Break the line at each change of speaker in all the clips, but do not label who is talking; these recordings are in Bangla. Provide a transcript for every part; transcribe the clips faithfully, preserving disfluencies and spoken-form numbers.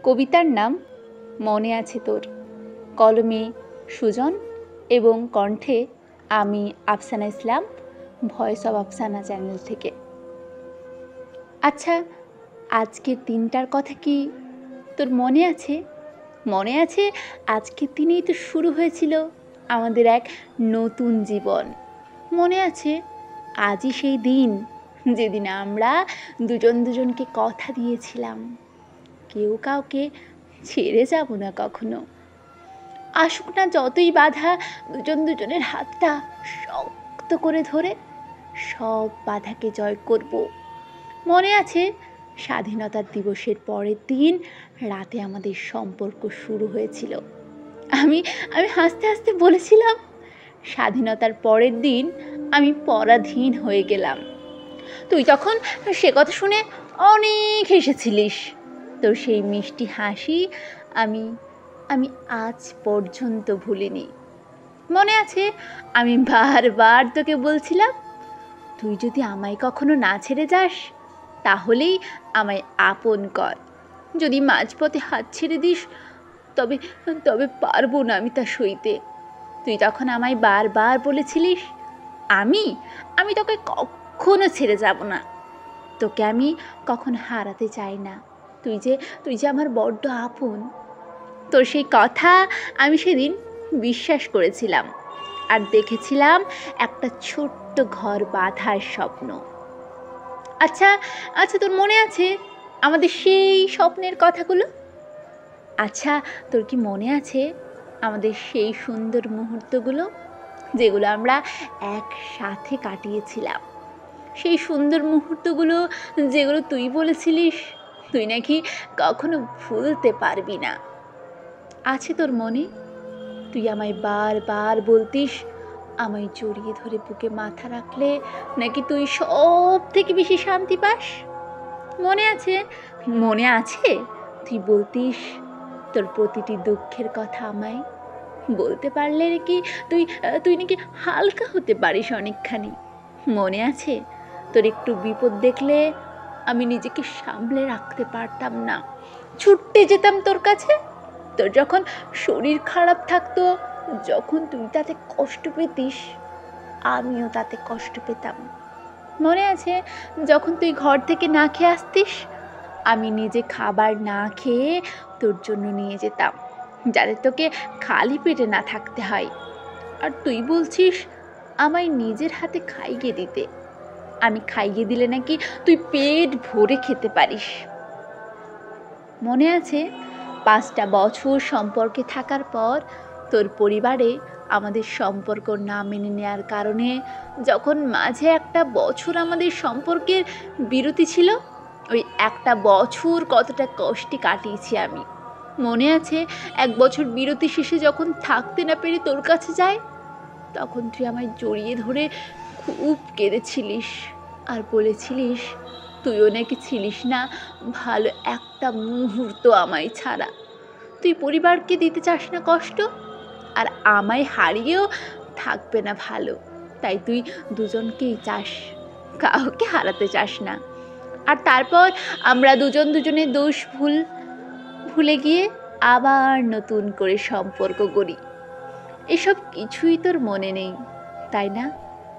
কবিতার নাম মনে আছে তোর। কলমে সুজন এবং কণ্ঠে আমি Afsana Islam, voice of Afsana channel থেকে। আচ্ছা, আজকের দিনটার কথা কি তোর মনে আছে? মনে আছে আজকের দিনেই তো শুরু হয়েছিল আমাদের এক নতুন জীবন। মনে আছে আজই সেই দিন যেদিন আমরা দুজন দুজনকে কথা দিয়েছিলাম কেউ কাউকে ছেড়ে যাব না কখনো। আসুক না যতই বাধা, দুজন দুজনের হাতটা শক্ত করে ধরে সব বাধাকে জয় করব। মনে আছে স্বাধীনতার দিবসের পরের দিন রাতে আমাদের সম্পর্ক শুরু হয়েছিল। আমি আমি হাসতে হাসতে বলেছিলাম, স্বাধীনতার পরের দিন আমি পরাধীন হয়ে গেলাম। তুই তখন সে কথা শুনে অনেক হেসেছিলিস। তোর সেই মিষ্টি হাসি আমি আমি আজ পর্যন্ত ভুলিনি। মনে আছে আমি বারবার তোকে বলছিলাম, তুই যদি আমায় কখনো না ছেড়ে যাস তাহলেই আমায় আপন কর, যদি মাঝপথে হাত ছেড়ে দিস তবে তবে পারবো না আমি তা সইতে। তুই তখন আমায় বারবার বলেছিলিস, আমি আমি তোকে কখনো ছেড়ে যাব না, তোকে আমি কখনো হারাতে চাই না, তুই যে তুই যে আমার বড্ড আপন। তোর সেই কথা আমি সেদিন বিশ্বাস করেছিলাম আর দেখেছিলাম একটা ছোট্ট ঘর বাঁধার স্বপ্ন। আচ্ছা আচ্ছা তোর মনে আছে আমাদের সেই স্বপ্নের কথাগুলো? আচ্ছা তোর কি মনে আছে আমাদের সেই সুন্দর মুহূর্তগুলো যেগুলো আমরা একসাথে কাটিয়েছিলাম? সেই সুন্দর মুহূর্তগুলো যেগুলো তুই বলেছিলিস তুই নাকি কখনো ভুলতে পারবি না। আছে তোর মনে? তুই আমায় বারবার বলতিস, আমায় জড়িয়ে ধরে বুকে মাথা রাখলে নাকি তুই সব থেকে বেশি শান্তি পাস। মনে আছে মনে আছে তুই বলতিস তোর প্রতিটি দুঃখের কথা আমায় বলতে পারলে নাকি তুই তুই নাকি হালকা হতে পারিস অনেকখানি। মনে আছে তোর একটু বিপদ দেখলে আমি নিজেকে সামলে রাখতে পারতাম না, ছুটতে যেতাম তোর কাছে। তোর যখন শরীর খারাপ থাকতো, যখন তুই তাতে কষ্ট পেতিস আমিও তাতে কষ্ট পেতাম। মনে আছে যখন তুই ঘর থেকে না খেয়ে আসতিস, আমি নিজে খাবার না খেয়ে তোর জন্য নিয়ে যেতাম যাতে তোকে খালি পেটে না থাকতে হয়। আর তুই বলছিস আমায় নিজের হাতে খাইয়ে দিতে, আমি খাইয়ে দিলে নাকি তুই পেট ভরে খেতে পারিস। মনে আছে পাঁচটা বছর সম্পর্কে থাকার পর তোর পরিবারে আমাদের সম্পর্ক না মেনে নেওয়ার কারণে যখন মাঝে একটা বছর আমাদের সম্পর্কের বিরতি ছিল, ওই একটা বছর কতটা কষ্টে কাটিয়েছি আমি। মনে আছে এক বছর বিরতি শেষে যখন থাকতে না পেরে তোর কাছে যাই, তখন তুই আমায় জড়িয়ে ধরে খুব কেঁদেছিলিস আর বলেছিলিস তুইও নাকি ছিলিস না ভালো একটা মুহূর্ত আমায় ছাড়া। তুই পরিবারকে দিতে চাস না কষ্ট, আর আমায় হারিয়েও থাকবে না ভালো, তাই তুই দুজনকেই চাস, কাউকে হারাতে চাস না। আর তারপর আমরা দুজন দুজনের দোষ ভুল ভুলে গিয়ে আবার নতুন করে সম্পর্ক গড়ি। এসব কিছুই তোর মনে নেই তাই না?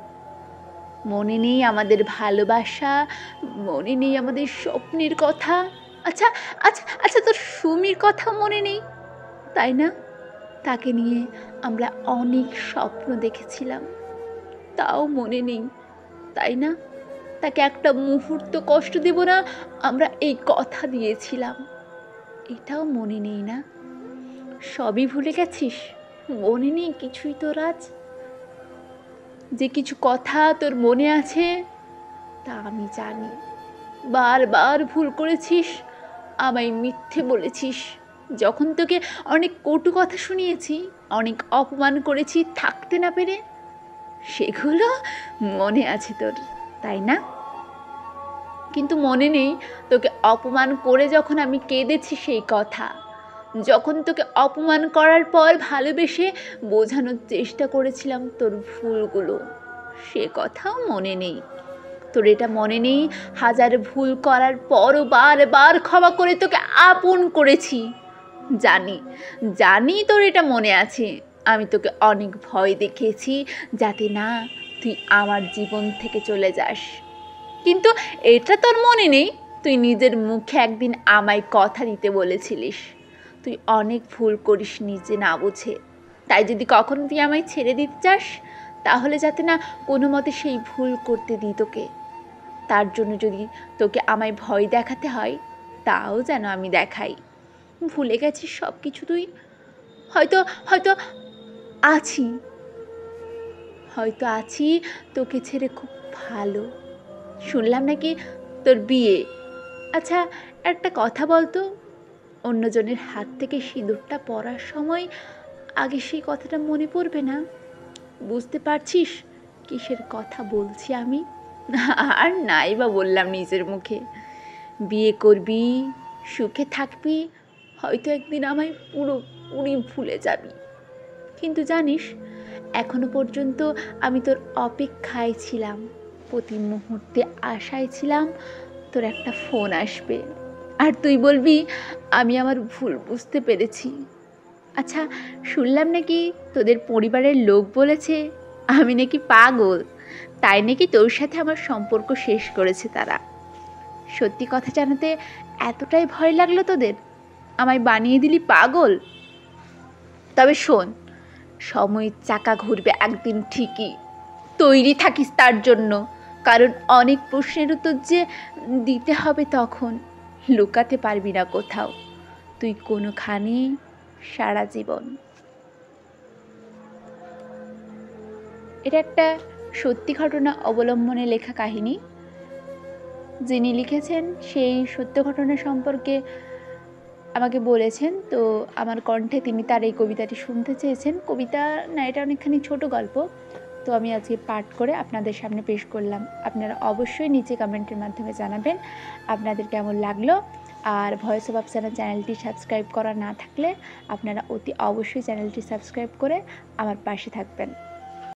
মনে নেই আমাদের ভালোবাসা, মনে নেই আমাদের স্বপ্নের কথা। আচ্ছা আচ্ছা আচ্ছা তোর সুমির কথা মনে নেই তাই না? তাকে নিয়ে আমরা অনেক স্বপ্ন দেখেছিলাম, তাও মনে নেই তাই না? তাকে একটা মুহূর্ত কষ্ট দেব না আমরা এই কথা দিয়েছিলাম, এটাও মনে নেই না? সবই ভুলে গেছিস? মনে নেই কিছুই তোর আজ? যে কিছু কথা তোর মনে আছে তা আমি জানি। বারবার ভুল করেছিস, আমায় মিথ্যে বলেছিস, যখন তোকে অনেক কটু কথা শুনিয়েছি, অনেক অপমান করেছি থাকতে না পেরে, সেগুলো মনে আছে তোর তাই না? কিন্তু মনে নেই তোকে অপমান করে যখন আমি কেঁদেছি সেই কথা, যখন তোকে অপমান করার পর ভালোবেসে বোঝানোর চেষ্টা করেছিলাম তোর ভুলগুলো, সে কথাও মনে নেই। তোর তোর এটা মনে নেই হাজার ভুল করার পরও বারবার ক্ষমা করে তোকে আপন করেছি। জানি জানি তোর এটা মনে আছে, আমি তোকে অনেক ভয় দেখিয়েছি যাতে না তুই আমার জীবন থেকে চলে যাস, কিন্তু এটা তোর মনে নেই তুই নিজের মুখে একদিন আমায় কথা দিতে বলেছিলিস তুই অনেক ভুল করিস নিজে না বুঝে। তাই যদি কখনো তুই আমায় ছেড়ে দিতে চাস তাহলে যাতে না কোনো মতে সেই ভুল করতে দিই তোকে। তার জন্য যদি তোকে আমায় ভয় দেখাতে হয় তাও যেন আমি দেখাই। ভুলে গেছিস সব কিছু তুই? হয়তো হয়তো আছি হয়তো আছি তোকে ছেড়ে খুব ভালো। শুনলাম নাকি তোর বিয়ে। আচ্ছা একটা কথা বলতো, অন্যজনের হাত থেকে সিঁদুরটা পরার সময় আগে সেই কথাটা মনে পড়বে না? বুঝতে পারছিস কিসের কথা বলছি আমি? আর নাই বা বললাম নিজের মুখে। বিয়ে করবি, সুখে থাকবি, হয়তো একদিন আমায় পুরোপুরি ভুলে যাবি। কিন্তু জানিস এখনো পর্যন্ত আমি তোর অপেক্ষায় ছিলাম, প্রতি মুহূর্তে আশায় ছিলাম তোর একটা ফোন আসবে আর তুই বলবি আমি আমার ভুল বুঝতে পেরেছি। আচ্ছা শুনলাম নাকি তোদের পরিবারের লোক বলেছে আমি নাকি পাগল, তাই নাকি তোর সাথে আমার সম্পর্ক শেষ করেছে তারা। সত্যি কথা জানাতে এতটাই ভয় লাগলো তোদের, আমায় বানিয়ে দিলি পাগল। তবে শোন, সময়ের চাকা ঘুরবে একদিন ঠিকই, তৈরি থাকিস তার জন্য, কারণ অনেক প্রশ্নের উত্তর যে দিতে হবে তখন, লুকাতে পারবি না কোথাও তুই কোনোখানে সারা জীবন। এটা একটা সত্যি ঘটনা অবলম্বনে লেখা কাহিনী। যিনি লিখেছেন সেই সত্য ঘটনা সম্পর্কে আমাকে বলেছেন, তো আমার কণ্ঠে তিনি তার এই কবিতাটি শুনতে চেয়েছেন। কবিতা না, এটা অনেকখানি ছোট গল্প, তো আমি আজকে পাঠ করে আপনাদের সামনে পেশ করলাম। আপনারা অবশ্যই নিচে কমেন্টের মাধ্যমে জানাবেন আপনাদের কেমন লাগলো। আর ভয়েস অফ আফসানা চ্যানেলটি সাবস্ক্রাইব করা না থাকলে আপনারা অতি অবশ্যই চ্যানেলটি সাবস্ক্রাইব করে আমার পাশে থাকবেন।